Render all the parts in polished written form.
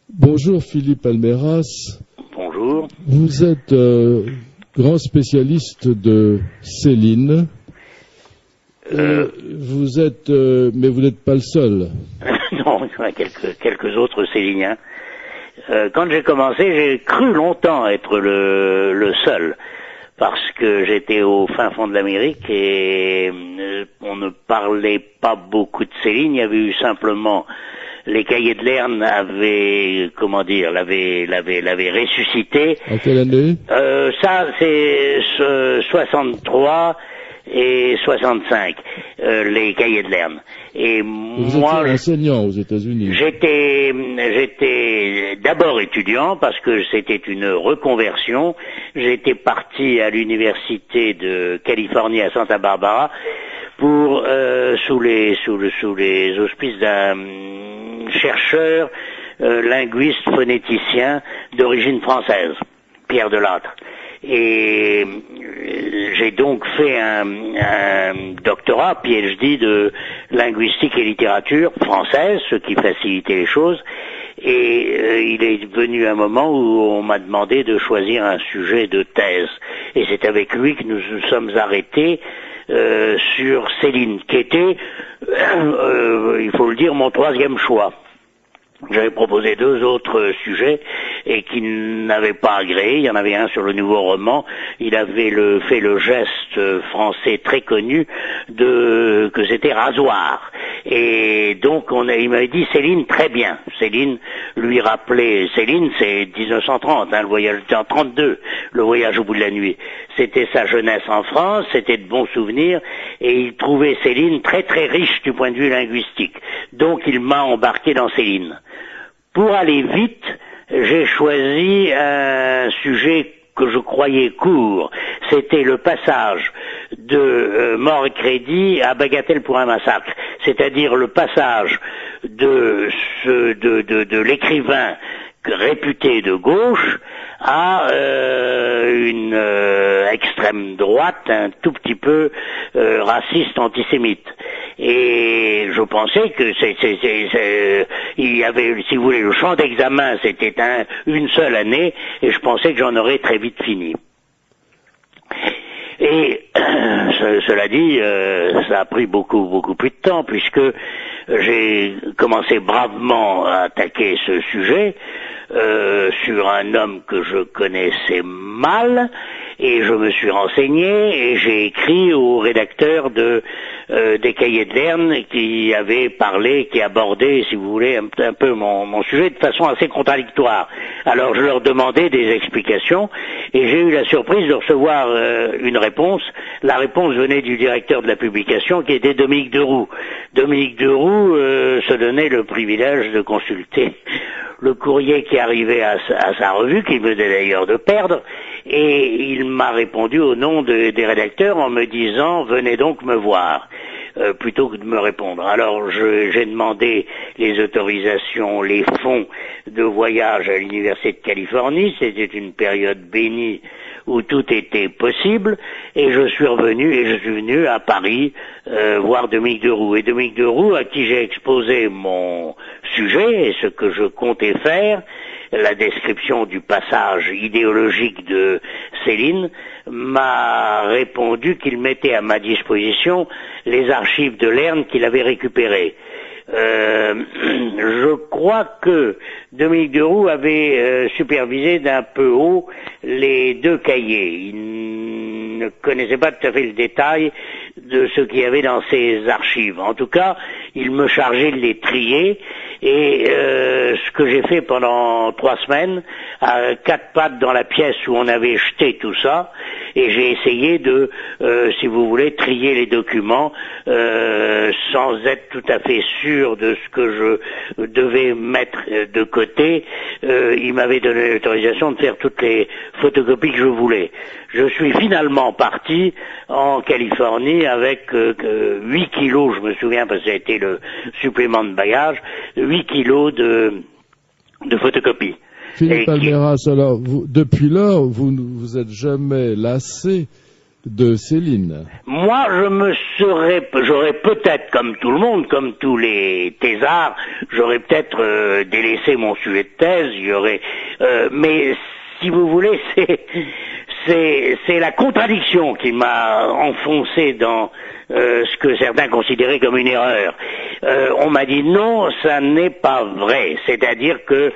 Bonjour Philippe Almeras. Bonjour. Vous êtes grand spécialiste de Céline. Vous êtes, mais vous n'êtes pas le seul. Non, il y en a quelques autres Céliniens. Quand j'ai commencé, j'ai cru longtemps être le seul, parce que j'étais au fin fond de l'Amérique et on ne parlait pas beaucoup de Céline. Il y avait eu simplement les Cahiers de Lerne l'avaient ressuscité. En quelle année? Ça, c'est 63 et 65, les Cahiers de Lerne. Et vous moi, étiez enseignant aux États-Unis. J'étais d'abord étudiant parce que c'était une reconversion. J'étais parti à l'université de Californie à Santa Barbara pour sous les auspices d'un chercheur linguiste phonéticien d'origine française, Pierre Delattre. Et j'ai donc fait un doctorat, PhD, de linguistique et littérature française, ce qui facilitait les choses. Et il est venu un moment où on m'a demandé de choisir un sujet de thèse. Et c'est avec lui que nous nous sommes arrêtés sur Céline, qui était, il faut le dire, mon troisième choix. J'avais proposé deux autres sujets et qui n'avaient pas agréé. Il y en avait un sur le nouveau roman. Il avait fait le geste français très connu que c'était rasoir. Et donc il m'avait dit Céline, très bien. Céline lui rappelait, Céline c'est 1930, le voyage en 32, le voyage au bout de la nuit. C'était sa jeunesse en France, c'était de bons souvenirs et il trouvait Céline très très riche du point de vue linguistique. Donc il m'a embarqué dans Céline. Pour aller vite, j'ai choisi un sujet que je croyais court. C'était le passage de Mort et Crédit à Bagatelle pour un massacre. C'est-à-dire le passage de l'écrivain réputé de gauche à une extrême droite un tout petit peu raciste, antisémite. Et je pensais que il y avait, si vous voulez, le champ d'examen, c'était une seule année, et je pensais que j'en aurais très vite fini. Et cela dit, ça a pris beaucoup plus de temps, puisque j'ai commencé bravement à attaquer ce sujet sur un homme que je connaissais mal, et je me suis renseigné et j'ai écrit au rédacteur des Cahiers de Lerne qui avait parlé, qui abordait, si vous voulez, un peu mon sujet de façon assez contradictoire. Alors je leur demandais des explications et j'ai eu la surprise de recevoir une réponse. La réponse venait du directeur de la publication qui était Dominique Deroux. Dominique Deroux se donnait le privilège de consulter le courrier qui arrivait à sa revue, qu'il venait d'ailleurs de perdre, et il m'a répondu au nom des rédacteurs en me disant « Venez donc me voir ». Plutôt que de me répondre. Alors j'ai demandé les autorisations, les fonds de voyage à l'Université de Californie. C'était une période bénie où tout était possible, et je suis venu à Paris voir Dominique Deroux. Et Dominique Deroux, à qui j'ai exposé mon sujet et ce que je comptais faire, la description du passage idéologique de Céline, m'a répondu qu'il mettait à ma disposition les archives de Lerne qu'il avait récupérées. Je crois que Dominique Deroux avait supervisé d'un peu haut les deux cahiers. Il ne connaissait pas tout à fait le détail de ce qu'il y avait dans ces archives. En tout cas, il me chargeait de les trier, et ce que j'ai fait pendant 3 semaines, à 4 pattes dans la pièce où on avait jeté tout ça, et j'ai essayé de, si vous voulez, trier les documents sans être tout à fait sûr de ce que je devais mettre de côté. Il m'avait donné l'autorisation de faire toutes les photocopies que je voulais. Je suis finalement parti en Californie avec 8 kilos, je me souviens parce que ça a été le supplément de bagage, 8 kilos de photocopies. Philippe Almeras, alors depuis lors, vous êtes jamais lassé de Céline. Moi, j'aurais peut-être, comme tout le monde, comme tous les thésards, j'aurais peut-être délaissé mon sujet de thèse. Mais si vous voulez, c'est la contradiction qui m'a enfoncé dans ce que certains considéraient comme une erreur. On m'a dit non, ça n'est pas vrai. C'est-à-dire que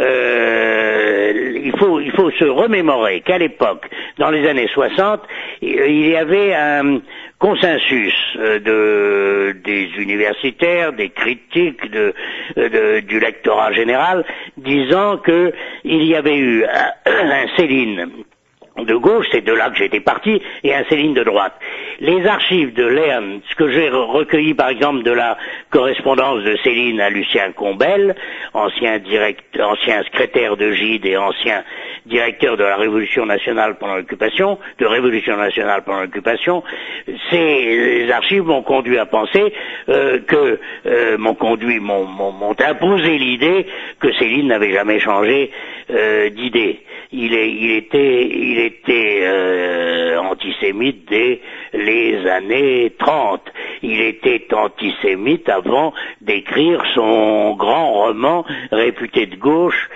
il faut se remémorer qu'à l'époque, dans les années 60, il y avait un consensus des universitaires, des critiques, du lectorat général, disant que il y avait eu un Céline de gauche, c'est de là que j'étais parti, et un Céline de droite. Les archives de Leon, ce que j'ai recueilli par exemple de la correspondance de Céline à Lucien Combel, ancien secrétaire de Gide et ancien directeur de la Révolution nationale pendant l'occupation, ces archives m'ont conduit à penser m'ont imposé l'idée que Céline n'avait jamais changé d'idée. Il était antisémite dès les années 30. Il était antisémite avant d'écrire son grand roman réputé de gauche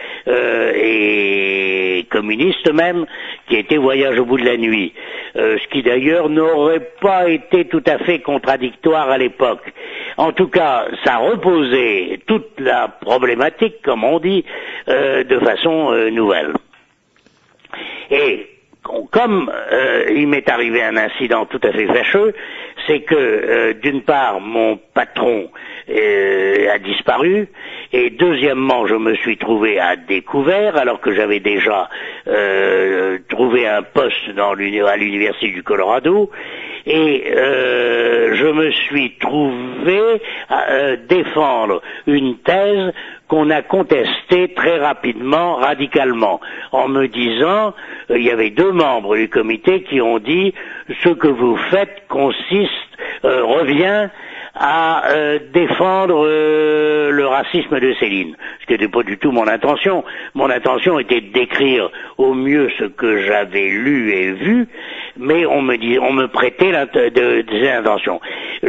et communiste même, qui était Voyage au bout de la nuit. Ce qui d'ailleurs n'aurait pas été tout à fait contradictoire à l'époque. En tout cas, ça reposait toute la problématique, comme on dit, de façon nouvelle. Et comme il m'est arrivé un incident tout à fait fâcheux, c'est que d'une part mon patron a disparu, et deuxièmement je me suis trouvé à découvert alors que j'avais déjà trouvé un poste à l'université du Colorado, et je me suis trouvé à défendre une thèse qu'on a contestée très rapidement, radicalement, en me disant, il y avait deux membres du comité qui ont dit, ce que vous faites revient à défendre le racisme de Céline, ce qui n'était pas du tout mon intention. Mon intention était de décrire au mieux ce que j'avais lu et vu, mais on me prêtait des intentions.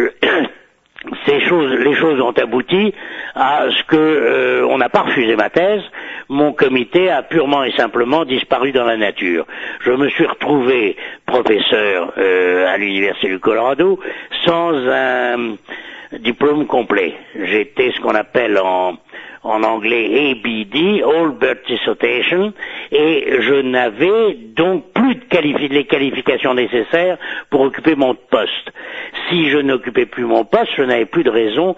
Les choses ont abouti à ce que on n'a pas refusé ma thèse. Mon comité a purement et simplement disparu dans la nature. Je me suis retrouvé professeur à l'université du Colorado sans un diplôme complet. J'étais ce qu'on appelle en anglais ABD, All But Dissertation, et je n'avais donc plus les qualifications nécessaires pour occuper mon poste. Si je n'occupais plus mon poste, je n'avais plus de raison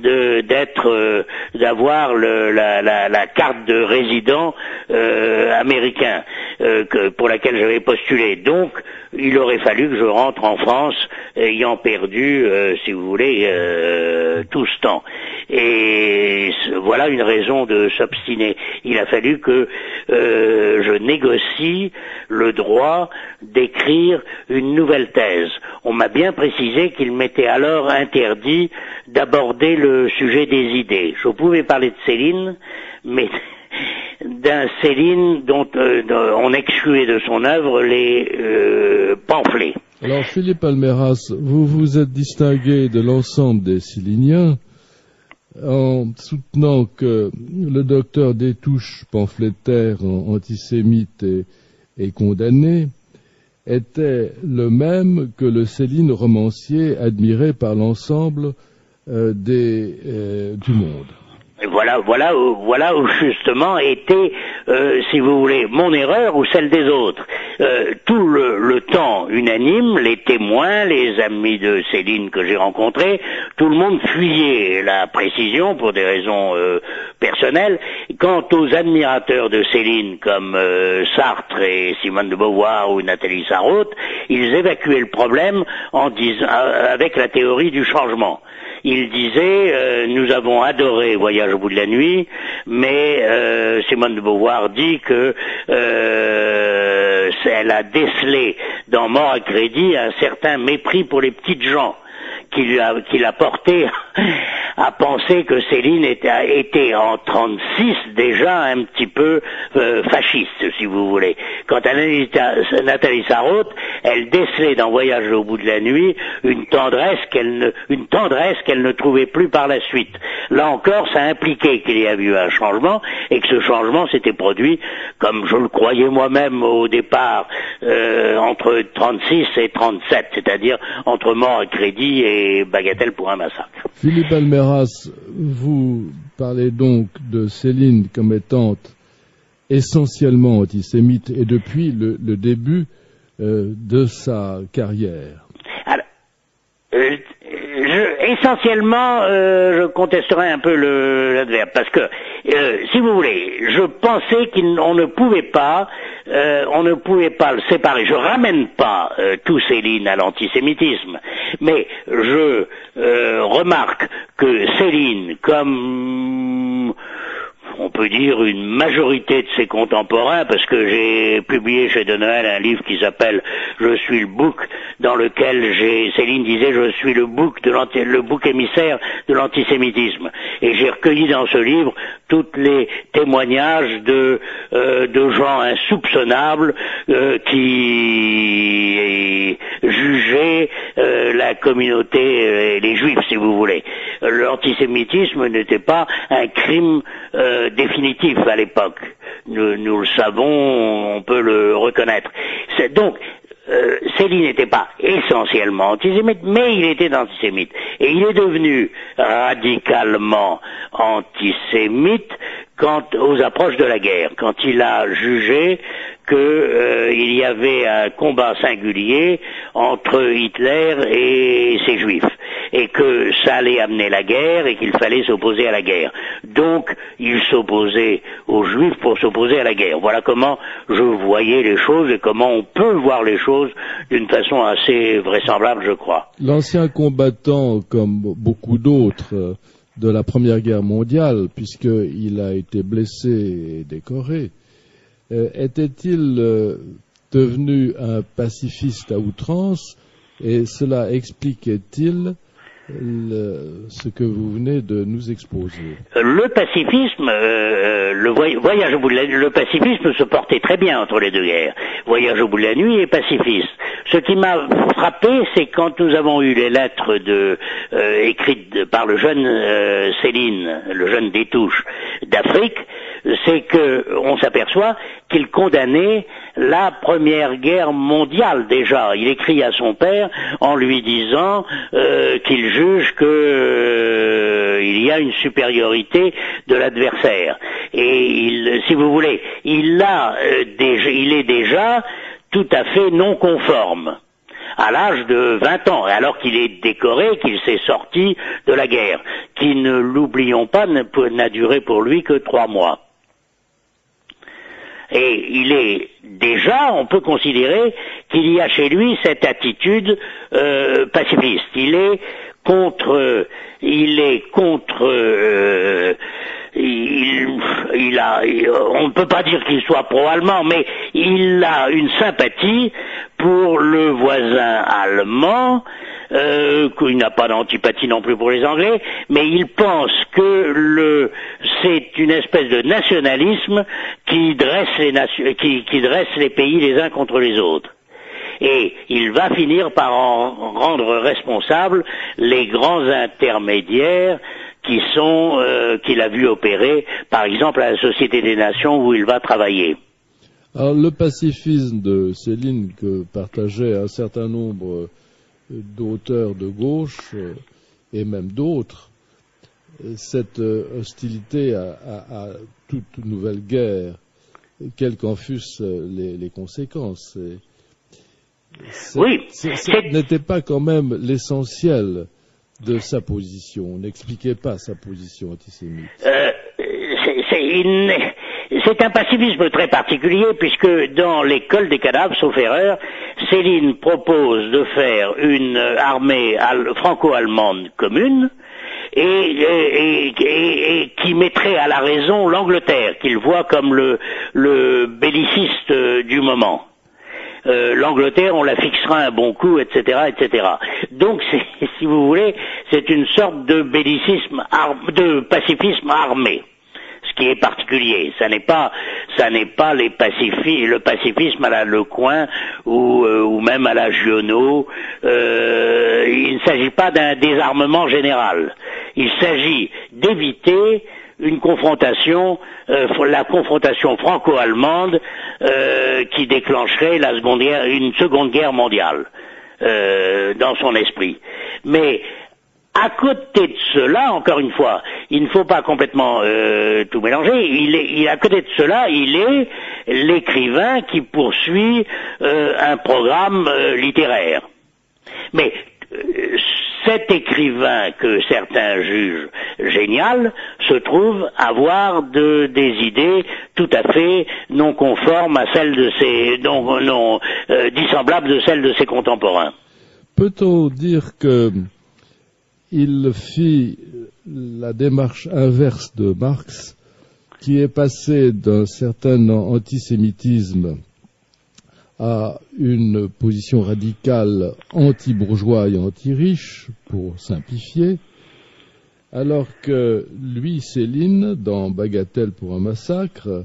d'avoir la carte de résident américain pour laquelle j'avais postulé. Donc, il aurait fallu que je rentre en France, ayant perdu, si vous voulez, tout ce temps. Et voilà une raison de s'obstiner. Il a fallu que je négocie le droit d'écrire une nouvelle thèse. On m'a bien précisé qu'il m'était alors interdit d'aborder le sujet des idées. Je pouvais parler de Céline, mais d'un Céline dont on excluait de son œuvre les pamphlets. Alors Philippe Alméras, vous vous êtes distingué de l'ensemble des Céliniens en soutenant que le docteur Destouches, pamphlétaire antisémite et condamné, était le même que le Céline romancier admiré par l'ensemble du monde. Voilà où justement était, si vous voulez, mon erreur ou celle des autres. Tout le temps unanime, les témoins, les amis de Céline que j'ai rencontrés, tout le monde fuyait la précision pour des raisons personnelles. Quant aux admirateurs de Céline comme Sartre et Simone de Beauvoir ou Nathalie Sarraute, ils évacuaient le problème en disant avec la théorie du changement. Il disait nous avons adoré Voyage au bout de la nuit, mais Simone de Beauvoir dit que elle a décelé dans Mort à crédit un certain mépris pour les petites gens qui l'a porté à penser que Céline était en 36 déjà un petit peu fasciste, si vous voulez. Quant à Nathalie Sarraute, elle décelait dans Voyage au bout de la nuit une tendresse qu'elle ne trouvait plus par la suite. Là encore, ça impliquait qu'il y avait eu un changement et que ce changement s'était produit, comme je le croyais moi-même au départ, entre 36 et 37, c'est-à-dire entre mort à crédit et bagatelle pour un massacre. Philippe Almeras, vous parlez donc de Céline comme étant essentiellement antisémite et depuis le début de sa carrière. Alors, essentiellement, je contesterai un peu l'adverbe, parce que, si vous voulez, je pensais qu'on ne pouvait pas le séparer. Je ramène pas tout Céline à l'antisémitisme, mais je remarque que Céline, comme on peut dire une majorité de ses contemporains, parce que j'ai publié chez De Noël un livre qui s'appelle « Je suis le bouc », dans lequel Céline disait « Je suis le bouc émissaire de l'antisémitisme ». Et j'ai recueilli dans ce livre tous les témoignages de gens insoupçonnables qui jugeaient la communauté, les juifs, si vous voulez. L'antisémitisme n'était pas un crime définitif à l'époque. Nous le savons, on peut le reconnaître. Donc, Céline n'était pas essentiellement antisémite, mais il était antisémite. Et il est devenu radicalement antisémite aux approches de la guerre, quand il a jugé qu'il y avait un combat singulier entre Hitler et ses juifs, et que ça allait amener la guerre et qu'il fallait s'opposer à la guerre. Donc, il s'opposait aux juifs pour s'opposer à la guerre. Voilà comment je voyais les choses et comment on peut voir les choses d'une façon assez vraisemblable, je crois. L'ancien combattant, comme beaucoup d'autres de la Première Guerre mondiale, puisqu'il a été blessé et décoré, était-il devenu un pacifiste à outrance, et cela expliquait-il ce que vous venez de nous exposer? Le pacifisme, Voyage au bout de la nuit, le pacifisme se portait très bien entre les deux guerres. Voyage au bout de la nuit et pacifiste. Ce qui m'a frappé, c'est quand nous avons eu les lettres écrites par le jeune Céline, le jeune Détouche d'Afrique, c'est que on s'aperçoit qu'il condamnait la Première Guerre mondiale déjà. Il écrit à son père en lui disant qu'il juge il y a une supériorité de l'adversaire. Et si vous voulez, il est déjà tout à fait non conforme à l'âge de 20 ans, alors qu'il est décoré, qu'il s'est sorti de la guerre, qui, ne l'oublions pas, n'a duré pour lui que 3 mois. Et il est déjà, on peut considérer qu'il y a chez lui cette attitude pacifiste. On ne peut pas dire qu'il soit pro-allemand, mais il a une sympathie pour le voisin allemand, qu'il n'a pas d'antipathie non plus pour les Anglais, mais il pense que c'est une espèce de nationalisme qui dresse les pays les uns contre les autres. Et il va finir par en rendre responsables les grands intermédiaires qu'il a vu opérer, par exemple à la Société des Nations où il va travailler. Alors, le pacifisme de Céline, que partageait un certain nombre d'auteurs de gauche et même d'autres, cette hostilité à toute nouvelle guerre, quelles qu'en fussent les conséquences, n'était pas quand même l'essentiel de sa position, n'expliquait pas sa position antisémite. C'est un pacifisme très particulier, puisque dans l'école des cadavres, sauf erreur, Céline propose de faire une armée franco-allemande commune et qui mettrait à la raison l'Angleterre, qu'il voit comme le belliciste du moment. l'Angleterre, on la fixera un bon coup, etc., etc. Donc, si vous voulez, c'est une sorte de bellicisme, de pacifisme armé. Ce qui est particulier, ça n'est pas le pacifisme à la Lecointre ou même à la Giono. Il ne s'agit pas d'un désarmement général. Il s'agit d'éviter une confrontation, la confrontation franco-allemande qui déclencherait une seconde guerre mondiale dans son esprit. Mais à côté de cela, encore une fois, il ne faut pas complètement tout mélanger. À côté de cela, il est l'écrivain qui poursuit un programme littéraire. Mais cet écrivain que certains jugent génial se trouve avoir des idées tout à fait non conformes à celles de dissemblables de celles de ses contemporains. Peut-on dire que il fit la démarche inverse de Marx, qui est passé d'un certain antisémitisme à une position radicale anti-bourgeois et anti-riche, pour simplifier, alors que lui, Céline, dans Bagatelle pour un massacre,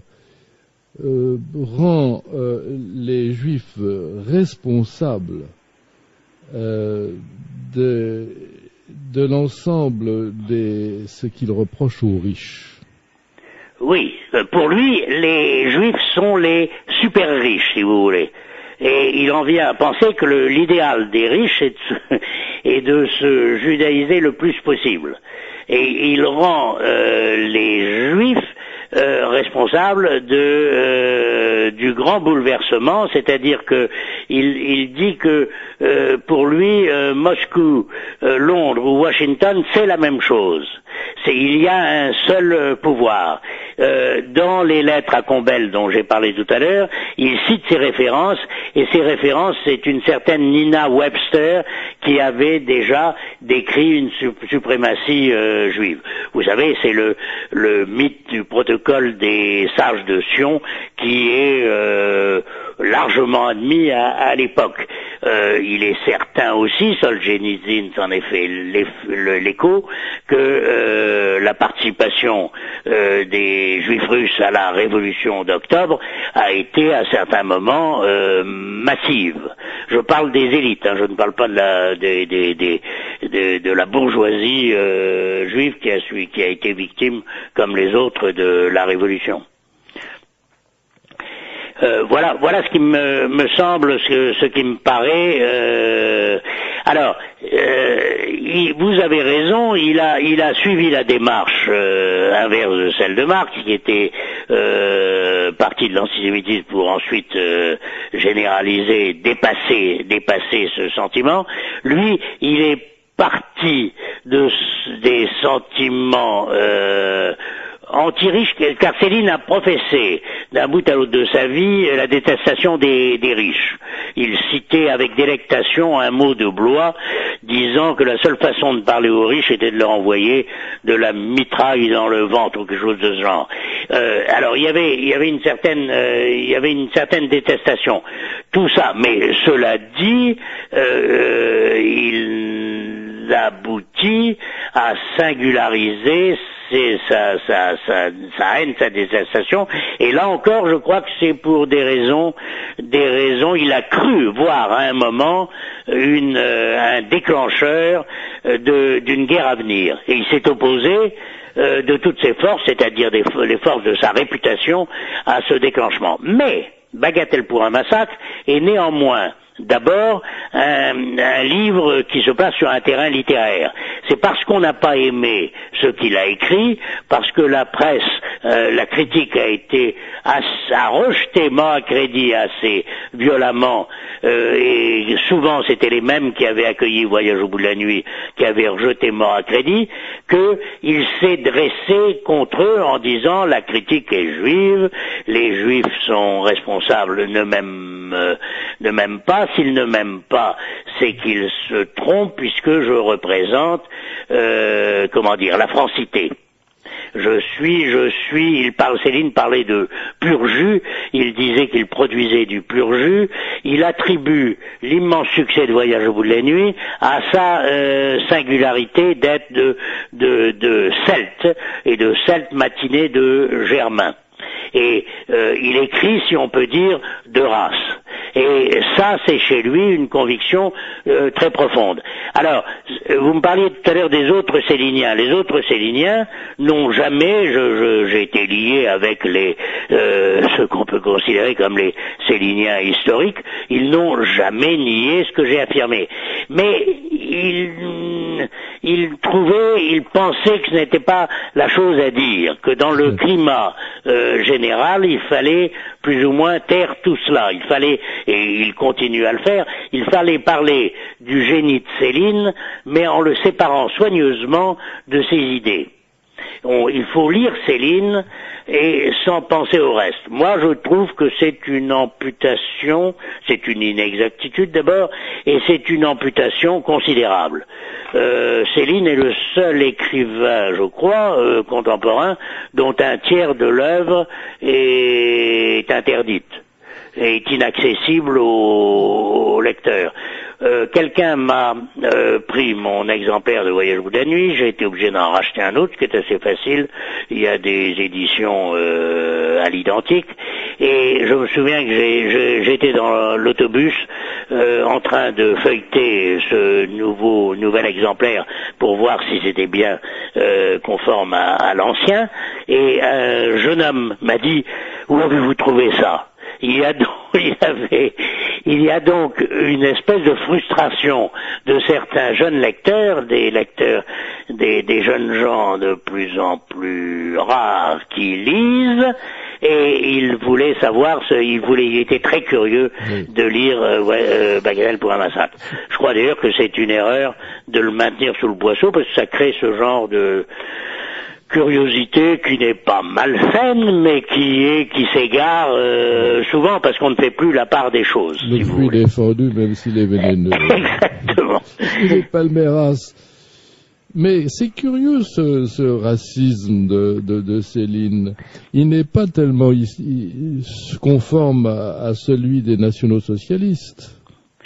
rend les Juifs responsables de l'ensemble de ce qu'il reproche aux riches. Oui, pour lui, les Juifs sont les super riches, si vous voulez. Et il en vient à penser que l'idéal des riches est de se judaïser le plus possible. Et il rend les Juifs responsable du grand bouleversement, c'est-à-dire que il dit que pour lui Moscou, Londres ou Washington, c'est la même chose. Il y a un seul pouvoir. Dans les lettres à Combel dont j'ai parlé tout à l'heure, il cite ses références, et ces références, c'est une certaine Nina Webster qui avait déjà décrit une suprématie juive. Vous savez, c'est le mythe du protocole des sages de Sion qui est largement admis à l'époque. Il est certain aussi, Solzhenitsyn s'en est fait l'écho, que la participation des Juifs russes à la révolution d'octobre a été à certains moments massive. Je parle des élites, je ne parle pas de la bourgeoisie juive qui a été victime, comme les autres, de la révolution. Voilà ce qui me semble, ce qui me paraît. Alors, vous avez raison, il a suivi la démarche inverse de celle de Marx, qui était parti de l'antisémitisme pour ensuite généraliser, dépasser ce sentiment. Lui, il est parti des sentiments anti-riche, car Céline a professé d'un bout à l'autre de sa vie la détestation des riches. Il citait avec délectation un mot de Blois disant que la seule façon de parler aux riches était de leur envoyer de la mitraille dans le ventre ou quelque chose de ce genre. Alors il y avait une certaine détestation. Tout ça, mais cela dit, il aboutit à singulariser sa haine, sa détestation, et là encore, je crois que c'est pour des raisons, il a cru voir à un moment un déclencheur d'une guerre à venir, et il s'est opposé de toutes ses forces, c'est-à-dire les forces de sa réputation, à ce déclenchement. Mais Bagatelle pour un massacre est néanmoins d'abord un livre qui se place sur un terrain littéraire. C'est parce qu'on n'a pas aimé ce qu'il a écrit, parce que la presse, la critique a rejeté mort à crédit assez violemment, et souvent c'était les mêmes qui avaient accueilli Voyage au bout de la nuit, qui avaient rejeté mort à crédit, qu'il s'est dressé contre eux en disant la critique est juive, les juifs sont responsables, ne m'aiment pas. S'ils ne m'aiment pas, c'est qu'ils se trompent, puisque je représente, la francité. Céline parlait de pur jus, il disait qu'il produisait du pur jus, il attribue l'immense succès de Voyage au bout de la nuit à sa singularité d'être de celte, et de celte matinée de Germain. Et il écrit, si on peut dire, de race. Et ça, c'est chez lui une conviction très profonde. Alors, vous me parliez tout à l'heure des autres Céliniens. Les autres Céliniens n'ont jamais, j'ai été lié avec ce qu'on peut considérer comme les Céliniens historiques, ils n'ont jamais nié ce que j'ai affirmé. Mais ils pensaient que ce n'était pas la chose à dire, que dans le climat général, il fallait plus ou moins taire tout cela. Il fallait, et il continue à le faire, il fallait parler du génie de Céline, mais en le séparant soigneusement de ses idées. Il faut lire Céline et sans penser au reste. Moi, je trouve que c'est une amputation, c'est une inexactitude d'abord, et c'est une amputation considérable. Céline est le seul écrivain, je crois, contemporain, dont un tiers de l'œuvre est interdite, est inaccessible aux lecteurs. Quelqu'un m'a pris mon exemplaire de Voyage au bout de la nuit, j'ai été obligé d'en racheter un autre, qui est assez facile, il y a des éditions à l'identique, et je me souviens que j'étais dans l'autobus en train de feuilleter ce nouvel exemplaire pour voir si c'était bien conforme à l'ancien, et un jeune homme m'a dit « Où avez-vous trouvé ça ?» Il y a donc une espèce de frustration de certains jeunes lecteurs, des jeunes gens de plus en plus rares qui lisent, et il voulait savoir, il était très curieux de lire Bagatelle pour un massacre. Je crois d'ailleurs que c'est une erreur de le maintenir sous le boisseau, parce que ça crée ce genre de curiosité qui n'est pas malsaine, mais qui s'égare souvent parce qu'on ne fait plus la part des choses. Le fruit défendu, même s'il est vénéneux. Exactement. Il est Palmeiras. Mais c'est curieux ce racisme de Céline. Il n'est pas tellement conforme à celui des nationaux-socialistes.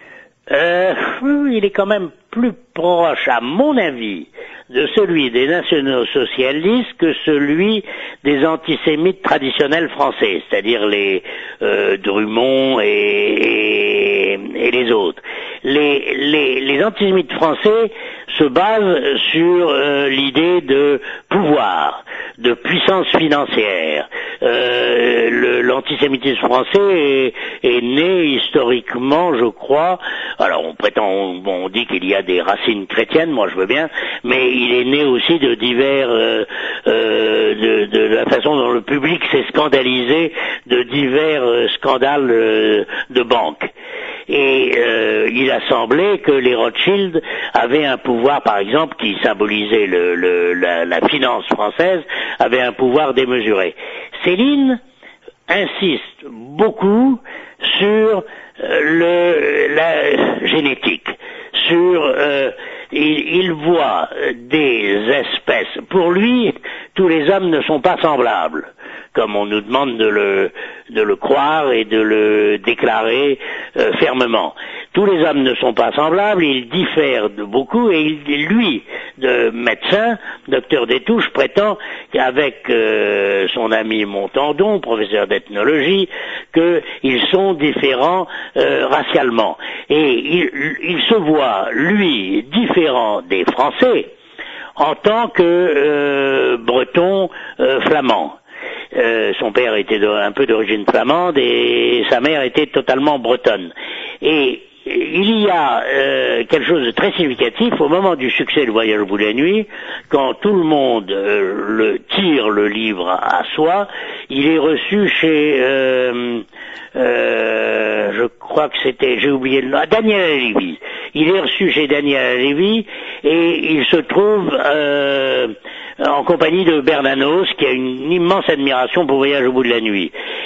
Il est quand même plus proche, à mon avis, de celui des nationaux-socialistes que celui des antisémites traditionnels français, c'est-à-dire les Drummond et les autres. Les antisémites français se basent sur l'idée de pouvoir, de puissance financière. L'antisémitisme français est né historiquement, je crois. Alors on dit qu'il y a des racines chrétiennes, moi je veux bien, mais il est né aussi de divers, de la façon dont le public s'est scandalisé de divers scandales de banque. Et il a semblé que les Rothschild avaient un pouvoir, par exemple, qui symbolisait la finance française, avait un pouvoir démesuré. Céline insiste beaucoup sur la génétique, sur il voit des espèces. Pour lui, tous les hommes ne sont pas semblables, comme on nous demande de le croire et de le déclarer fermement. Tous les hommes ne sont pas semblables, ils diffèrent de beaucoup, et lui, de médecin, docteur Détouche, prétend qu'avec son ami Montandon, professeur d'ethnologie, qu'ils sont différents racialement. Et il se voit, lui, différent des Français en tant que breton flamand. Son père était un peu d'origine flamande et sa mère était totalement bretonne. Et il y a quelque chose de très significatif au moment du succès de Voyage au bout de la nuit, quand tout le monde tire le livre à soi, il est reçu chez je crois que c'était, j'ai oublié le nom, Daniel Halévy. Il est reçu chez Daniel Halévy et il se trouve en compagnie de Bernanos, qui a une immense admiration pour Voyage au bout de la nuit.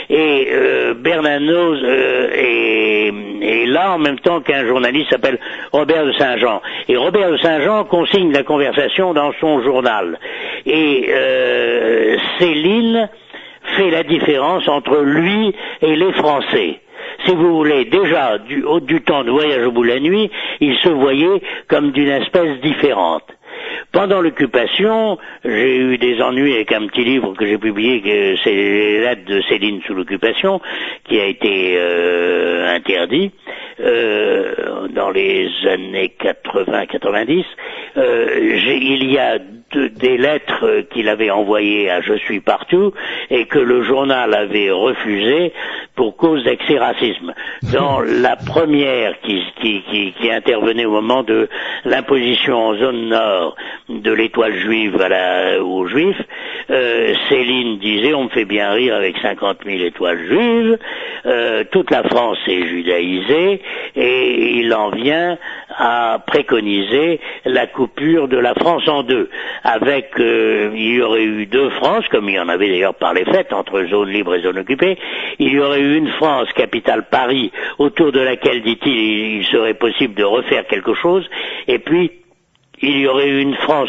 et Bernanos est là en même temps qu'un journaliste qui s'appelle Robert de Saint-Jean. Et Robert de Saint-Jean consigne la conversation dans son journal. Et Céline fait la différence entre lui et les Français. Si vous voulez, déjà, du temps de Voyage au bout de la nuit, il se voyait comme d'une espèce différente. Pendant l'occupation, j'ai eu des ennuis avec un petit livre que j'ai publié, que c'est les lettres de Céline sous l'occupation, qui a été interdit dans les années 80-90. Il y a des lettres qu'il avait envoyées à Je suis partout et que le journal avait refusé pour cause d'excès racisme. Dans la première qui intervenait au moment de l'imposition en zone nord de l'étoile juive aux juifs, Céline disait on me fait bien rire avec 50 000 étoiles juives, toute la France est judaïsée et il en vient à préconiser la coupure de la France en deux, avec il y aurait eu deux France, comme il y en avait d'ailleurs par les faits entre zone libre et zone occupée. Il y aurait eu une France, capitale Paris, autour de laquelle, dit-il, il serait possible de refaire quelque chose, et puis il y aurait eu une France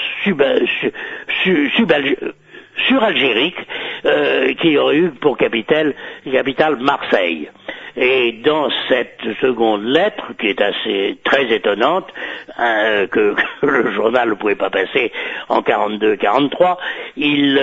suralgérique qui aurait eu pour capitale Marseille. Et dans cette seconde lettre, qui est très étonnante, que le journal ne pouvait pas passer en 42-43, il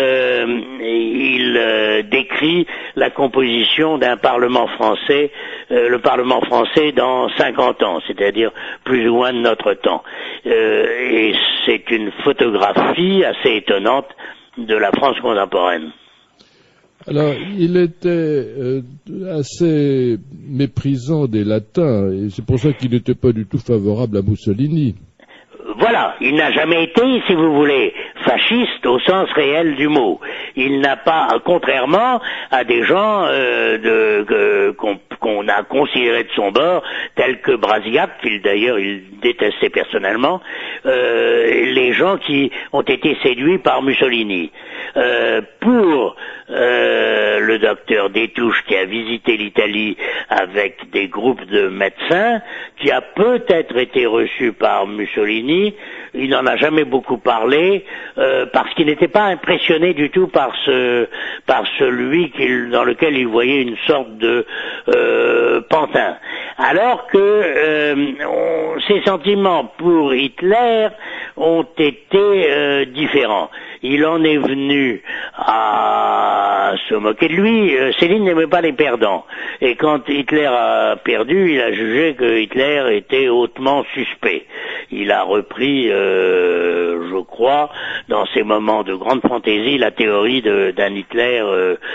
décrit la composition d'un Parlement français, le Parlement français dans 50 ans, c'est-à-dire plus ou moins de notre temps. Et c'est une photographie assez étonnante de la France contemporaine. Alors, il était assez méprisant des latins, et c'est pour ça qu'il n'était pas du tout favorable à Mussolini. Voilà, il n'a jamais été, si vous voulez, fasciste au sens réel du mot. Il n'a pas, contrairement à des gens qu'on a considérés de son bord, tels que Brasillac, d'ailleurs il détestait personnellement, les gens qui ont été séduits par Mussolini. Pour le docteur Détouche, qui a visité l'Italie avec des groupes de médecins, qui a peut-être été reçu par Mussolini, il n'en a jamais beaucoup parlé, parce qu'il n'était pas impressionné du tout par celui dans lequel il voyait une sorte de pantin. Alors que ses sentiments pour Hitler ont été différents. Il en est venu à se moquer de lui. Céline n'aimait pas les perdants. Et quand Hitler a perdu, il a jugé que Hitler était hautement suspect. Il a repris, je crois, dans ces moments de grande fantaisie, la théorie d'un Hitler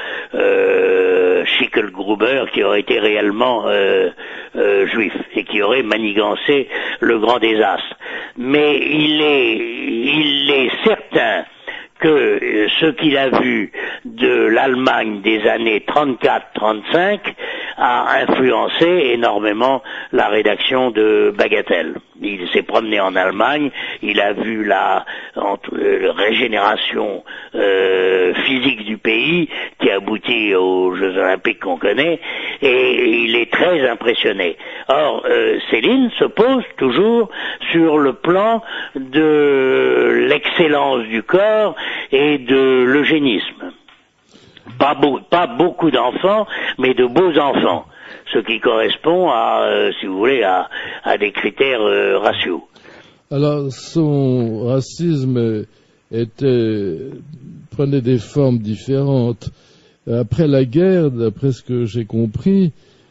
Schicklgruber qui aurait été réellement juif et qui aurait manigancé le grand désastre. Mais il est certain que ce qu'il a vu de l'Allemagne des années 34-35 a influencé énormément la rédaction de Bagatelle. Il s'est promené en Allemagne, il a vu la régénération physique du pays qui aboutit aux Jeux Olympiques qu'on connaît, et il est très impressionné. Or, Céline se pose toujours sur le plan de l'excellence du corps et de l'eugénisme. Pas beaucoup d'enfants, mais de beaux enfants, ce qui correspond à, si vous voulez, à des critères raciaux. Alors, son racisme prenait des formes différentes. Après la guerre, d'après ce que j'ai compris,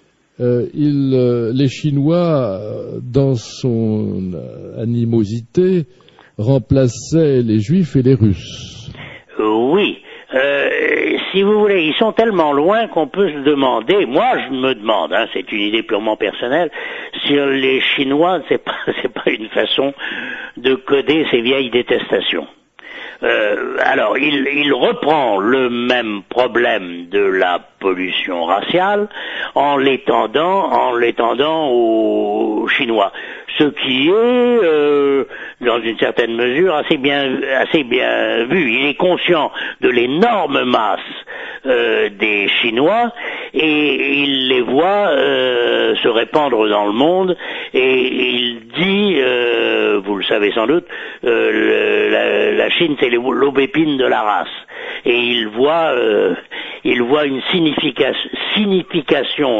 les Chinois, dans son animosité, remplaçaient les Juifs et les Russes. Oui. Si vous voulez, ils sont tellement loin qu'on peut se demander, moi je me demande, c'est une idée purement personnelle, si les Chinois, c'est pas une façon de coder ces vieilles détestations. Alors, il reprend le même problème de la pollution raciale en l'étendant aux Chinois, ce qui est, dans une certaine mesure, assez bien vu. Il est conscient de l'énorme masse des Chinois et il les voit se répandre dans le monde, et il dit, vous le savez sans doute, la Chine c'est l'aubépine de la race, et il voit une signification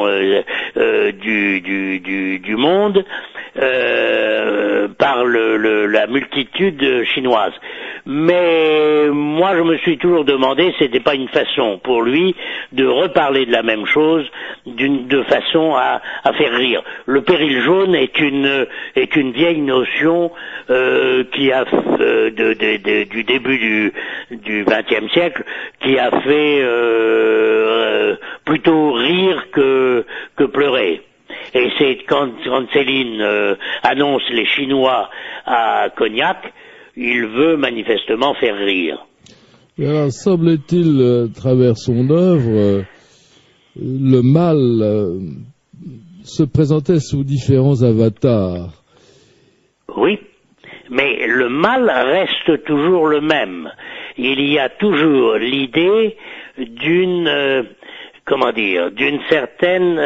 du monde par la multitude chinoise. Mais moi, je me suis toujours demandé, c'était pas une façon pour lui de reparler de la même chose de façon à faire rire. Le péril jaune est une vieille notion qui a du début du XXe siècle, qui a fait plutôt rire que pleurer. Et c'est quand Céline annonce les Chinois à Cognac, il veut manifestement faire rire. Et alors, semble-t-il, à travers son œuvre, le mal se présentait sous différents avatars. Oui, mais le mal reste toujours le même. Il y a toujours l'idée d'une certaine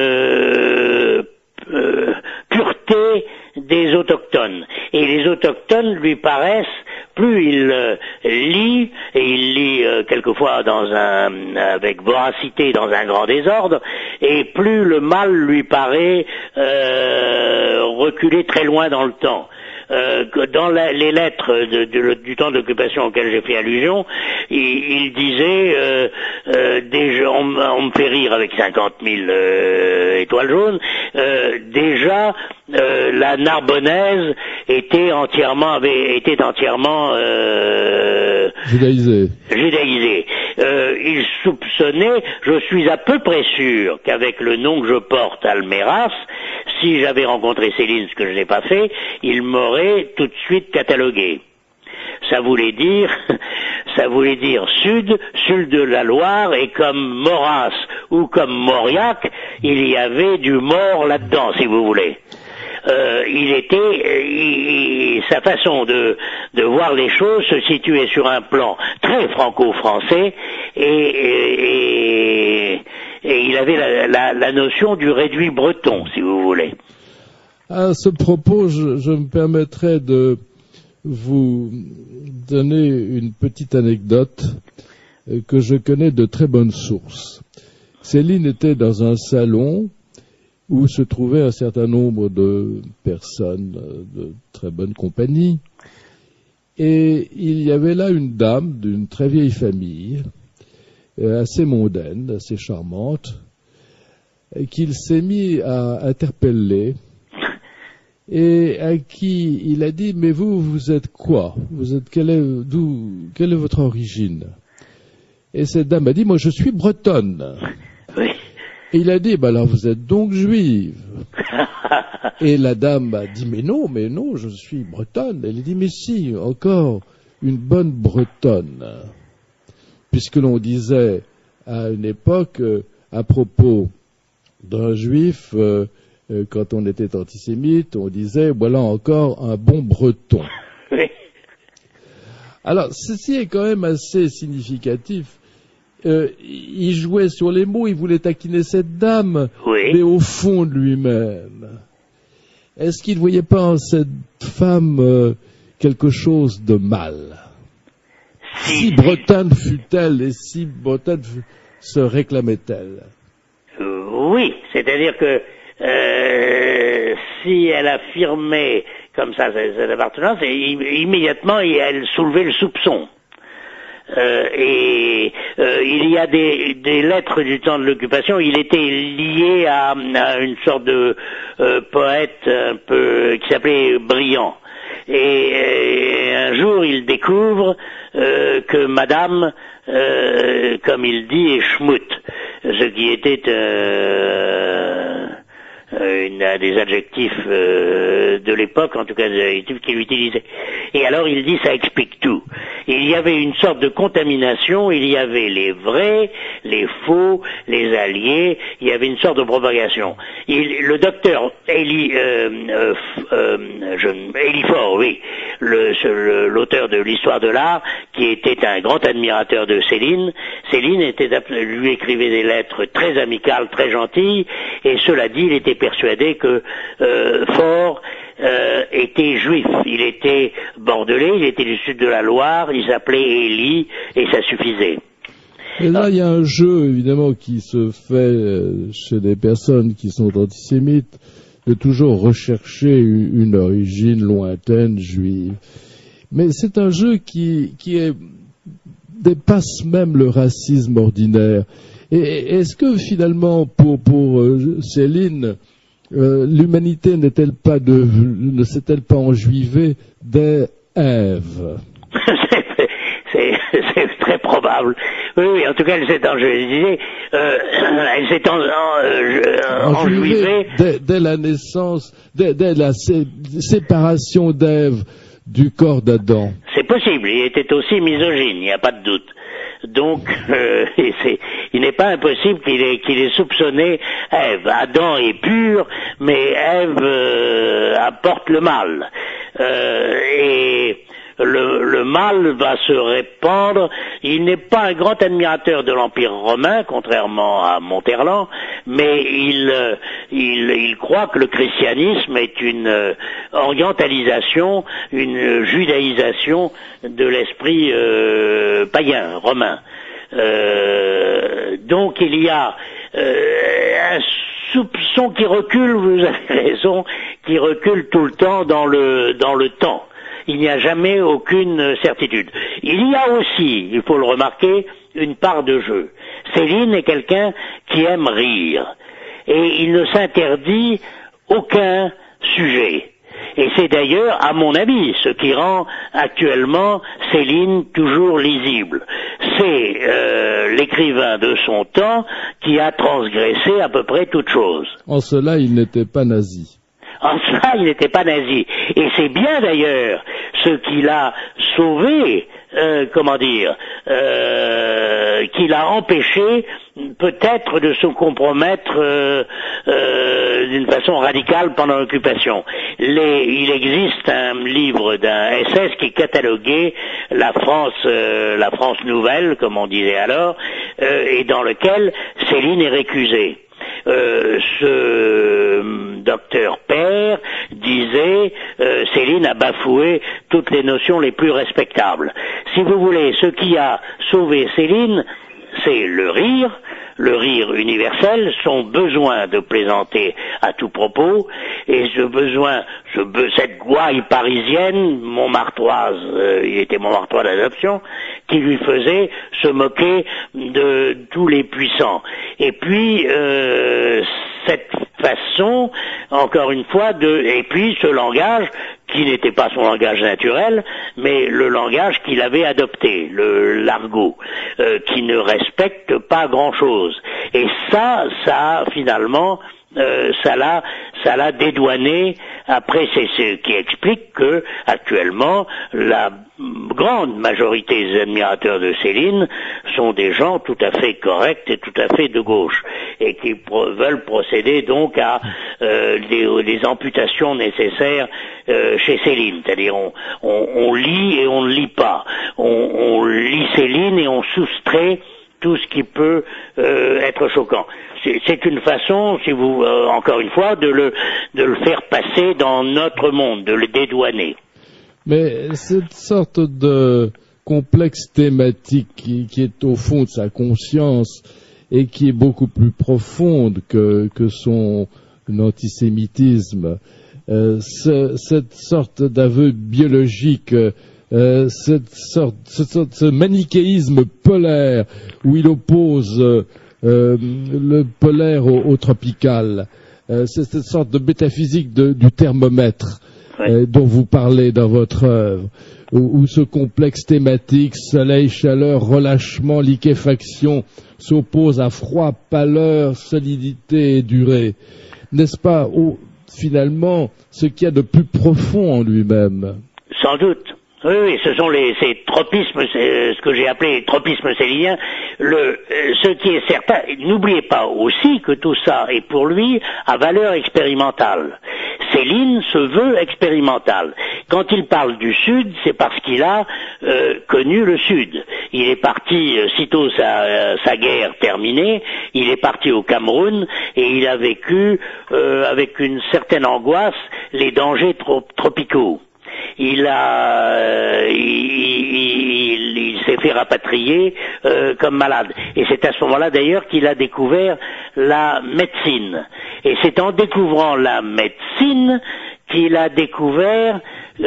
pureté des autochtones. Et les autochtones lui paraissent, plus il lit, et il lit quelquefois avec voracité dans un grand désordre, et plus le mal lui paraît reculer très loin dans le temps. Dans les lettres du temps d'occupation auquel j'ai fait allusion, il disait déjà, on me fait rire avec 50 000 étoiles jaunes, déjà la Narbonnaise était entièrement judaïsée. Il soupçonnait, je suis à peu près sûr qu'avec le nom que je porte, Alméras, si j'avais rencontré Céline, ce que je n'ai pas fait, il m'aurait tout de suite catalogué. Ça voulait dire sud de la Loire, et comme Maurras ou comme Mauriac, il y avait du mort là-dedans, si vous voulez. Sa façon de voir les choses se situait sur un plan très franco-français, et il avait la notion du réduit breton, si vous voulez. À ce propos, je me permettrai de vous donner une petite anecdote que je connais de très bonne source. Céline était dans un salon où se trouvait un certain nombre de personnes de très bonne compagnie, et il y avait là une dame d'une très vieille famille, assez mondaine, assez charmante, qu'il s'est mis à interpeller, et à qui il a dit: mais vous êtes quoi? Quelle est votre origine? Et cette dame a dit: moi je suis bretonne. Oui. Et il a dit: alors vous êtes donc juive? Et la dame a dit: mais non, je suis bretonne. Elle a dit: mais si, encore une bonne bretonne. Puisque l'on disait à une époque, à propos d'un juif, quand on était antisémite, on disait: voilà encore un bon breton. Oui. Alors, ceci est quand même assez significatif. Il jouait sur les mots, il voulait taquiner cette dame, oui. Mais au fond de lui-même, est-ce qu'il ne voyait pas en cette femme quelque chose de mal? Si bretonne fut-elle, et si bretonne se réclamait-elle? Oui, c'est-à-dire que si elle affirmait comme ça cette appartenance, immédiatement elle soulevait le soupçon. Il y a des lettres du temps de l'occupation. Il était lié à une sorte de poète un peu qui s'appelait Briand. Et un jour, il découvre que Madame, comme il dit, est schmout, ce qui était un des adjectifs de l'époque, en tout cas des adjectifs qu'il utilisait. Et alors il dit: ça explique tout. Il y avait une sorte de contamination, il y avait les vrais, les faux, les alliés, il y avait une sorte de propagation. Le docteur Elifort, oui, l'auteur de l'histoire de l'art, qui était un grand admirateur de Céline, lui écrivait des lettres très amicales, très gentilles, et cela dit, il était persuadé que Faure était juif, il était bordelais, il était du sud de la Loire, il s'appelait Élie, et ça suffisait. Et là, il y a un jeu, évidemment, qui se fait chez des personnes qui sont antisémites, de toujours rechercher une origine lointaine juive. Mais c'est un jeu qui dépasse même le racisme ordinaire. Et est-ce que finalement, pour Céline, l'humanité ne s'est-elle pas enjuivée dès Ève? C'est très probable. Oui, en tout cas, elle s'est enjuivée dès la naissance, dès la séparation d'Ève du corps d'Adam. C'est possible. Il était aussi misogyne, il n'y a pas de doute. Donc, il n'est pas impossible qu'il ait soupçonné Ève. Adam est pur, mais Ève apporte le mal. Et le mal va se répandre. Il n'est pas un grand admirateur de l'Empire romain, contrairement à Monterland, mais il croit que le christianisme est une orientalisation, une judaïsation de l'esprit païen, romain. Donc il y a un soupçon qui recule, vous avez raison, qui recule tout le temps dans le temps. Il n'y a jamais aucune certitude. Il y a aussi, il faut le remarquer, une part de jeu. Céline est quelqu'un qui aime rire. Et il ne s'interdit aucun sujet. Et c'est d'ailleurs, à mon avis, ce qui rend actuellement Céline toujours lisible. C'est l'écrivain de son temps qui a transgressé à peu près toute chose. En cela, il n'était pas nazi. En cela, il n'était pas nazi. Et c'est bien d'ailleurs ce qui l'a sauvé, qui l'a empêché peut-être de se compromettre d'une façon radicale pendant l'occupation. Il existe un livre d'un SS qui cataloguait la France nouvelle, comme on disait alors, et dans lequel Céline est récusée. Ce docteur Père disait Céline a bafoué toutes les notions les plus respectables. Si vous voulez, ce qui a sauvé Céline, c'est le rire universel, son besoin de plaisanter à tout propos, et cette gouaille parisienne, montmartroise, il était montmartrois d'adoption, qui lui faisait se moquer de tous les puissants. Et puis, cette façon, encore une fois, et puis ce langage, qui n'était pas son langage naturel, mais le langage qu'il avait adopté, l'argot, qui ne respecte pas grand-chose. Et ça finalement, ça l'a dédouané. Après, c'est ce qui explique que, actuellement, la grande majorité des admirateurs de Céline sont des gens tout à fait corrects et tout à fait de gauche, et qui veulent procéder donc à les amputations nécessaires chez Céline. C'est-à-dire, on lit et on ne lit pas. On lit Céline et on soustrait tout ce qui peut être choquant. C'est une façon, si vous, encore une fois, de le faire passer dans notre monde, de le dédouaner. Mais cette sorte de complexe thématique qui est au fond de sa conscience et qui est beaucoup plus profonde que son antisémitisme, cette sorte d'aveu biologique, ce manichéisme polaire où il oppose le polaire au tropical, c'est cette sorte de métaphysique du thermomètre dont vous parlez dans votre œuvre, où ce complexe thématique, soleil, chaleur, relâchement, liquéfaction, s'oppose à froid, pâleur, solidité et durée. N'est-ce pas finalement ce qu'il y a de plus profond en lui-même? Sans doute. Oui, ce sont ces tropismes, ce que j'ai appelé tropisme célinien. Ce qui est certain, n'oubliez pas aussi que tout ça est pour lui à valeur expérimentale. Céline se veut expérimental. Quand il parle du Sud, c'est parce qu'il a connu le Sud. Il est parti, sitôt sa guerre terminée, il est parti au Cameroun et il a vécu avec une certaine angoisse les dangers tropicaux. Il s'est fait rapatrier comme malade. Et c'est à ce moment-là d'ailleurs qu'il a découvert la médecine. Et c'est en découvrant la médecine qu'il a découvert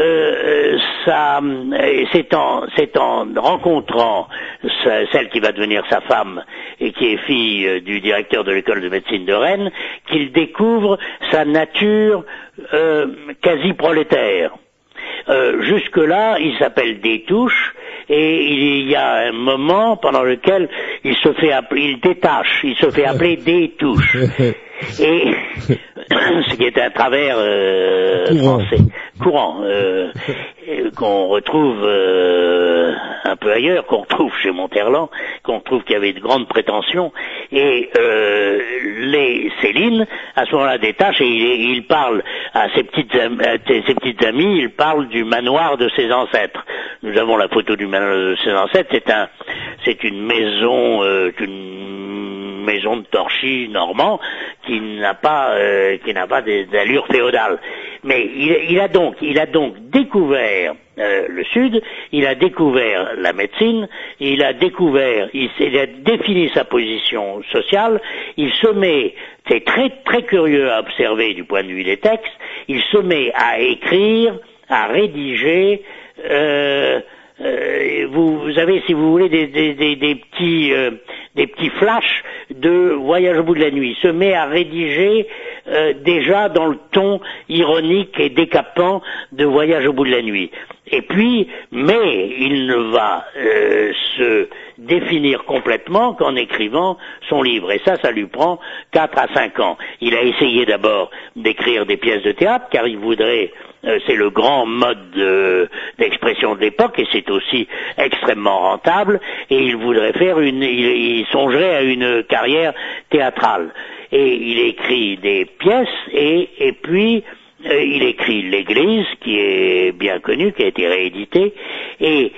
c'est en rencontrant celle qui va devenir sa femme et qui est fille du directeur de l'école de médecine de Rennes, qu'il découvre sa nature quasi prolétaire. Jusque-là, il s'appelle Destouches et il y a un moment pendant lequel il se fait appeler Destouches. Et ce qui est un travers français courant qu'on retrouve un peu ailleurs, qu'on retrouve chez Monterland, qu'on retrouve qu'il y avait de grandes prétentions, et Céline à ce moment-là détache et il parle à ses petites amies, il parle du manoir de ses ancêtres. Nous avons la photo du manoir de ses ancêtres. C'est une maison de Torchy normand qui n'a pas d'allure féodale. Mais il a donc découvert le Sud, il a découvert la médecine, il a défini sa position sociale, il se met, c'est très très curieux à observer du point de vue des textes, il se met à écrire, à rédiger, vous avez, si vous voulez, des petits flashs de Voyage au bout de la nuit. Il se met à rédiger déjà dans le ton ironique et décapant de Voyage au bout de la nuit. Et puis, mais il ne va se définir complètement qu'en écrivant son livre. Et ça lui prend 4 à 5 ans. Il a essayé d'abord d'écrire des pièces de théâtre, car il voudrait, c'est le grand mode d'expression de l'époque, et c'est aussi extrêmement rentable, et il voudrait il songerait à une carrière théâtrale. Et il écrit des pièces, et puis il écrit L'Église, qui est bien connu, qui a été réédité, et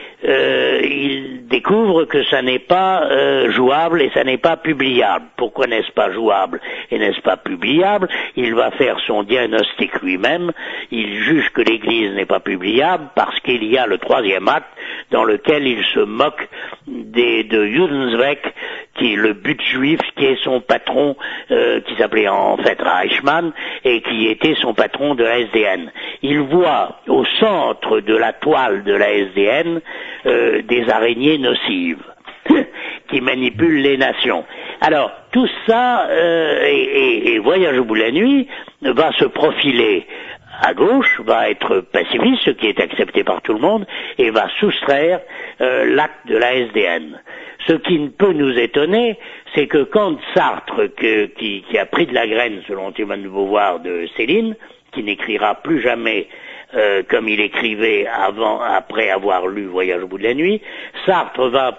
il découvre que ça n'est pas jouable et ça n'est pas publiable. Pourquoi n'est-ce pas jouable et n'est-ce pas publiable? Il va faire son diagnostic lui-même. Il juge que l'Église n'est pas publiable parce qu'il y a le 3e acte dans lequel il se moque de Judensweg, qui est le but juif, qui est son patron, qui s'appelait en fait Reichmann, et qui était son patron de la SDN. Il voit au centre de la toile de la SDN des araignées nocives qui manipulent les nations. Alors, tout ça, et Voyage au bout de la nuit va se profiler à gauche, va être pacifiste, ce qui est accepté par tout le monde, et va soustraire l'acte de la SDN. Ce qui ne peut nous étonner, c'est que quand Sartre, qui a pris de la graine, selon Simone de Beauvoir, de Céline, qui n'écrira plus jamais comme il écrivait après avoir lu Voyage au bout de la nuit, Sartre va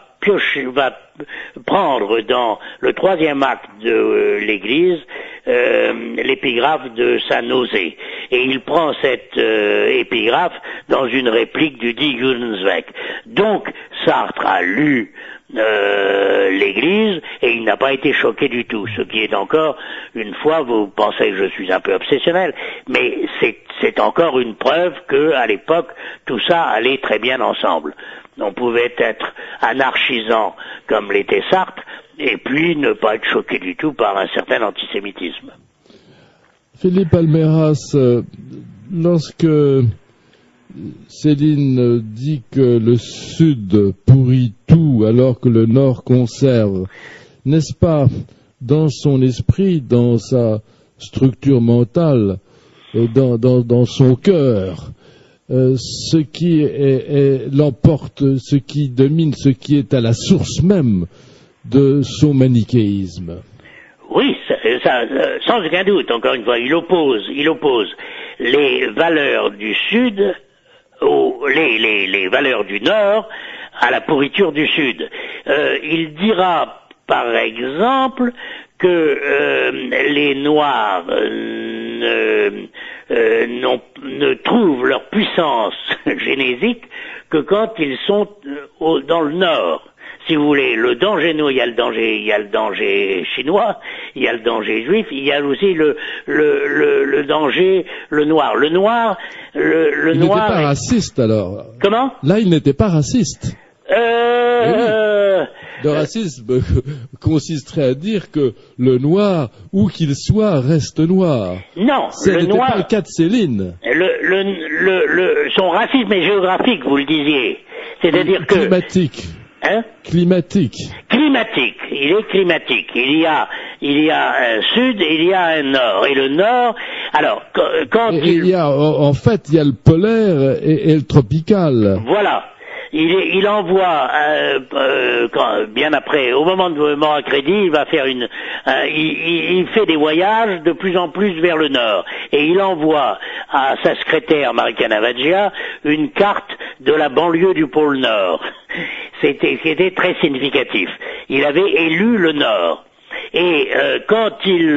prendre dans le 3e acte de l'Église l'épigraphe de sa nausée. Et il prend cette épigraphe dans une réplique du dit Judensweg. Donc Sartre a lu l'Église et il n'a pas été choqué du tout, ce qui est encore une fois, vous pensez que je suis un peu obsessionnel, mais c'est encore une preuve que à l'époque tout ça allait très bien ensemble. On pouvait être anarchisant comme l'était Sartre et puis ne pas être choqué du tout par un certain antisémitisme. Philippe Alméras, lorsque Céline dit que le Sud pourrit tout alors que le Nord conserve, n'est-ce pas dans son esprit, dans sa structure mentale, dans son cœur, ce qui l'emporte, ce qui domine, ce qui est à la source même de son manichéisme? Oui, ça, sans aucun doute, encore une fois, il oppose les valeurs du Sud les valeurs du Nord à la pourriture du Sud. Il dira, par exemple, que les Noirs ne trouvent leur puissance génésique que quand ils sont dans le Nord. Si vous voulez, le danger, il y a le danger chinois, il y a le danger juif, il y a aussi le danger, le noir. Le noir, il n'était pas raciste alors. Comment? Là, il n'était pas raciste. Le racisme consisterait à dire que le noir, où qu'il soit, reste noir. Non, ce n'était pas le cas de Céline. Son racisme est géographique, vous le disiez. C'est-à-dire que... Climatique. Hein? Climatique. Climatique. Il est climatique. Il y a un sud, il y a un nord. Et le nord, alors, quand il y a, en fait, il y a le polaire et le tropical. Voilà. Il envoie bien après, au moment de mort à crédit, il va faire il fait des voyages de plus en plus vers le nord et il envoie à sa secrétaire Marica Navaggia une carte de la banlieue du pôle Nord. C'était très significatif. Il avait élu le Nord. Et quand il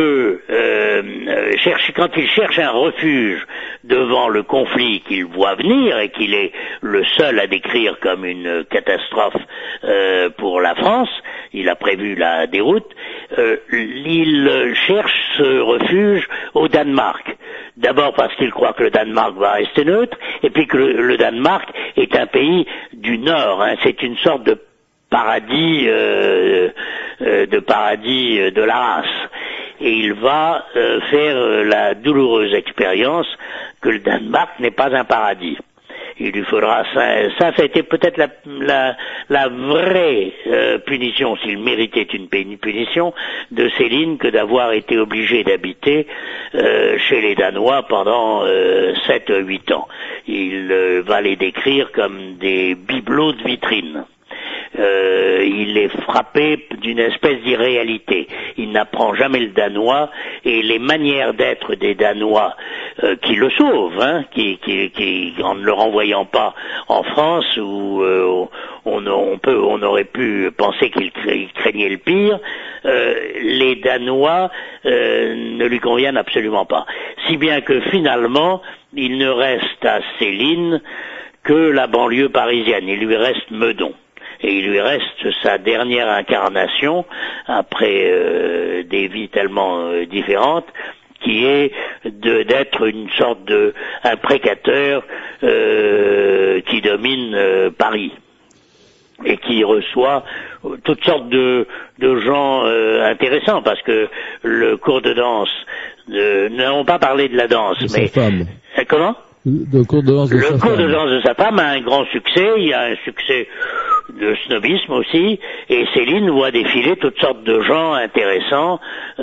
cherche un refuge devant le conflit qu'il voit venir et qu'il est le seul à décrire comme une catastrophe pour la France, il a prévu la déroute, il cherche ce refuge au Danemark. D'abord parce qu'il croit que le Danemark va rester neutre, et puis que le Danemark est un pays du Nord, hein, c'est une sorte de paradis de la race. Et il va faire la douloureuse expérience que le Danemark n'est pas un paradis. Il lui faudra ça a été peut-être la vraie punition, s'il méritait une punition, de Céline que d'avoir été obligé d'habiter chez les Danois pendant 7-8 ans. Il va les décrire comme des bibelots de vitrine. Il est frappé d'une espèce d'irréalité. Il n'apprend jamais le danois et les manières d'être des Danois qui le sauvent, hein, qui en ne le renvoyant pas en France où on aurait pu penser qu'il craignait le pire, les Danois ne lui conviennent absolument pas. Si bien que finalement, il ne reste à Céline que la banlieue parisienne. Il lui reste Meudon. Et il lui reste sa dernière incarnation, après des vies tellement différentes, qui est d'être une sorte un précateur qui domine Paris et qui reçoit toutes sortes de gens intéressants, parce que le cours de danse, nous n'avons pas parlé de la danse, mais femme. Comment? Le cours de danse de sa femme a un grand succès, il y a un succès de snobisme aussi, et Céline voit défiler toutes sortes de gens intéressants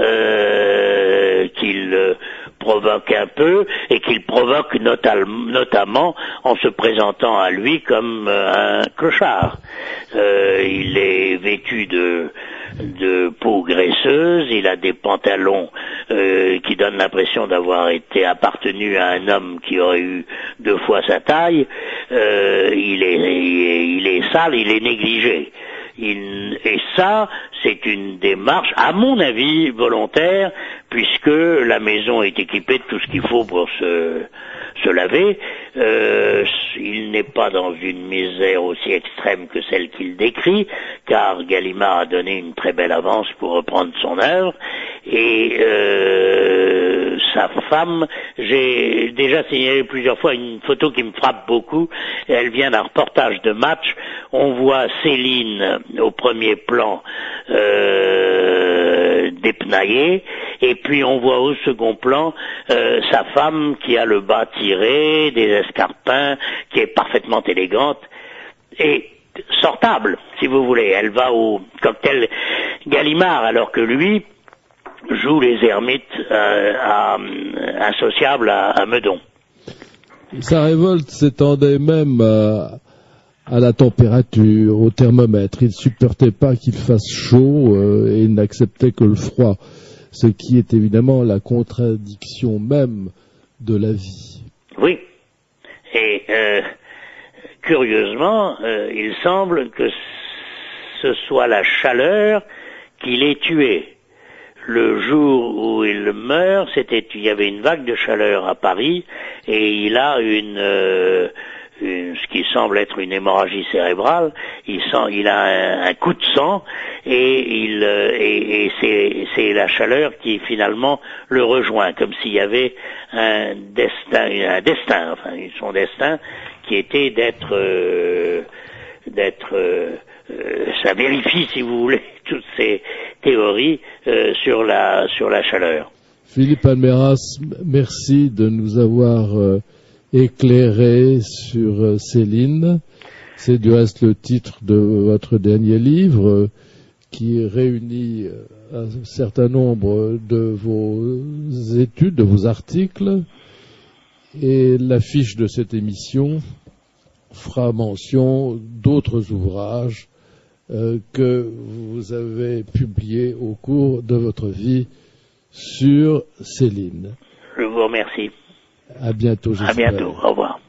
qu'il provoque un peu, et qu'il provoque notamment en se présentant à lui comme un clochard. Il est vêtu de peau graisseuse, il a des pantalons qui donnent l'impression d'avoir appartenu à un homme qui aurait eu 2 fois sa taille, il est sale, il est négligé. Et ça, c'est une démarche, à mon avis, volontaire, puisque la maison est équipée de tout ce qu'il faut pour se laver. Il n'est pas dans une misère aussi extrême que celle qu'il décrit, car Gallimard a donné une très belle avance pour reprendre son œuvre. Et sa femme, j'ai déjà signalé plusieurs fois une photo qui me frappe beaucoup. Elle vient d'un reportage de Match. On voit Céline au premier plan dépenaillée, et puis on voit au second plan sa femme qui a le bas tiré, des escarpins, qui est parfaitement élégante et sortable, si vous voulez. Elle va au cocktail Gallimard, alors que lui joue les ermites insociables à Meudon. Sa révolte s'étendait même à la température, au thermomètre. Il ne supportait pas qu'il fasse chaud et il n'acceptait que le froid, ce qui est évidemment la contradiction même de la vie. Oui, Et curieusement, il semble que ce soit la chaleur qui l'ait tué. Le jour où il meurt, il y avait une vague de chaleur à Paris, et il a ce qui semble être une hémorragie cérébrale. Il a un coup de sang, et c'est la chaleur qui finalement le rejoint, comme s'il y avait un destin, enfin son destin qui était ça vérifie, si vous voulez, toutes ces théories sur la chaleur. Philippe Almeras, merci de nous avoir éclairé sur Céline. C'est du reste le titre de votre dernier livre qui réunit un certain nombre de vos études, de vos articles, et l'affiche de cette émission fera mention d'autres ouvrages que vous avez publiés au cours de votre vie sur Céline. Je vous remercie. À bientôt, j'espère. À bientôt. Au revoir.